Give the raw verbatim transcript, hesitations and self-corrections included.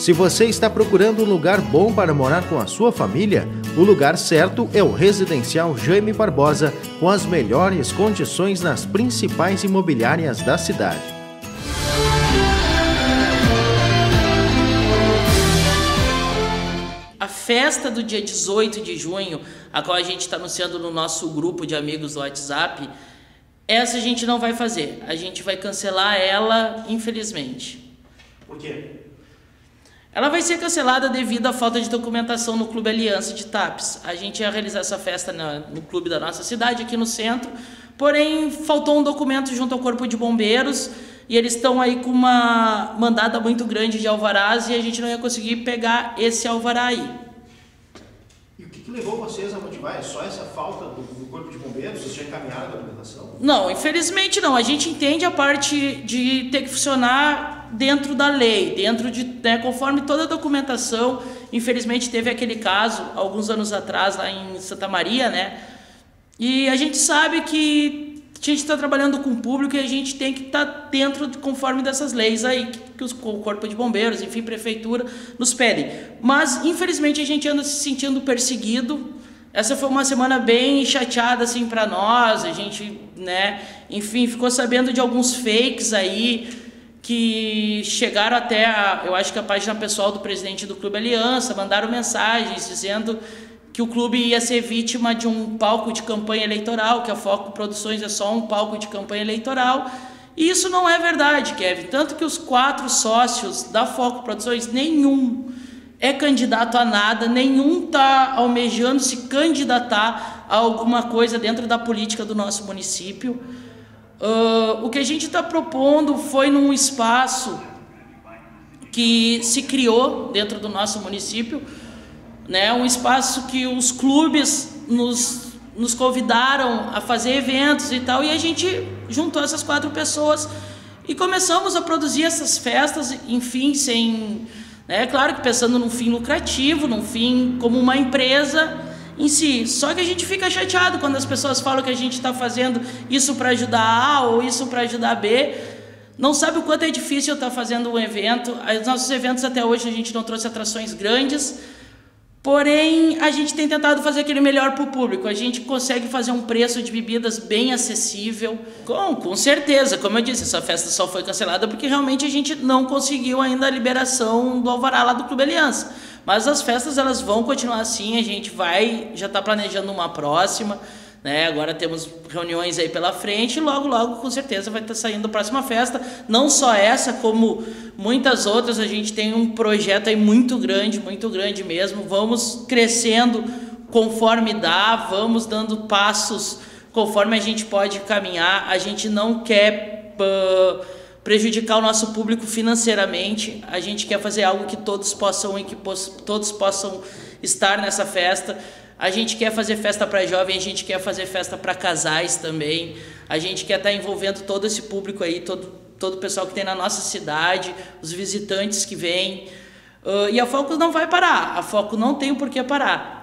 Se você está procurando um lugar bom para morar com a sua família, o lugar certo é o Residencial Jaime Barbosa, com as melhores condições nas principais imobiliárias da cidade. A festa do dia dezoito de junho, a qual a gente está anunciando no nosso grupo de amigos do WhatsApp, essa a gente não vai fazer. A gente vai cancelar ela, infelizmente. Por quê? Ela vai ser cancelada devido à falta de documentação no Clube Aliança de Tapes. A gente ia realizar essa festa na, no clube da nossa cidade, aqui no centro, porém faltou um documento junto ao Corpo de Bombeiros e eles estão aí com uma mandada muito grande de alvarás e a gente não ia conseguir pegar esse alvará aí. E o que, que levou vocês a motivar? É só essa falta do, do Corpo de Bombeiros? Vocês já encaminharam a documentação? Não, infelizmente não. A gente entende a parte de ter que funcionar dentro da lei, dentro de, né, conforme toda a documentação. Infelizmente teve aquele caso, alguns anos atrás, lá em Santa Maria, né? E a gente sabe que a gente está trabalhando com o público e a gente tem que estar tá dentro, de, conforme dessas leis aí, que, que os, o Corpo de Bombeiros, enfim, Prefeitura, nos pedem. Mas, infelizmente, a gente anda se sentindo perseguido. Essa foi uma semana bem chateada, assim, para nós. A gente, né, enfim, ficou sabendo de alguns fakes aí, que chegaram até, a, eu acho que a página pessoal do presidente do Clube Aliança, mandaram mensagens dizendo que o clube ia ser vítima de um palco de campanha eleitoral, que a Foco Produções é só um palco de campanha eleitoral. E isso não é verdade, Kevin. Tanto que os quatro sócios da Foco Produções, nenhum é candidato a nada, nenhum está almejando se candidatar a alguma coisa dentro da política do nosso município. Uh, o que a gente está propondo foi num espaço que se criou dentro do nosso município, né, um espaço que os clubes nos, nos convidaram a fazer eventos e tal, e a gente juntou essas quatro pessoas e começamos a produzir essas festas, enfim, sem, né, claro que pensando num fim lucrativo, num fim como uma empresa em si. Só que a gente fica chateado quando as pessoas falam que a gente está fazendo isso para ajudar A ou isso para ajudar B. Não sabe o quanto é difícil estar fazendo um evento. Os nossos eventos até hoje a gente não trouxe atrações grandes, porém a gente tem tentado fazer aquele melhor para o público. A gente consegue fazer um preço de bebidas bem acessível. Com, com certeza, como eu disse, essa festa só foi cancelada porque realmente a gente não conseguiu ainda a liberação do alvará lá do Clube Aliança. Mas as festas elas vão continuar assim, a gente vai, já está planejando uma próxima, né? Agora temos reuniões aí pela frente e logo, logo com certeza vai estar tá saindo a próxima festa. Não só essa, como muitas outras, a gente tem um projeto aí muito grande, muito grande mesmo. Vamos crescendo conforme dá, vamos dando passos conforme a gente pode caminhar. A gente não quer Uh, prejudicar o nosso público financeiramente, a gente quer fazer algo que todos possam e que poss todos possam estar nessa festa. A gente quer fazer festa para jovem, a gente quer fazer festa para casais também, a gente quer estar envolvendo todo esse público aí, todo, todo o pessoal que tem na nossa cidade, os visitantes que vêm, uh, e a Foco não vai parar, a Foco não tem o porquê parar.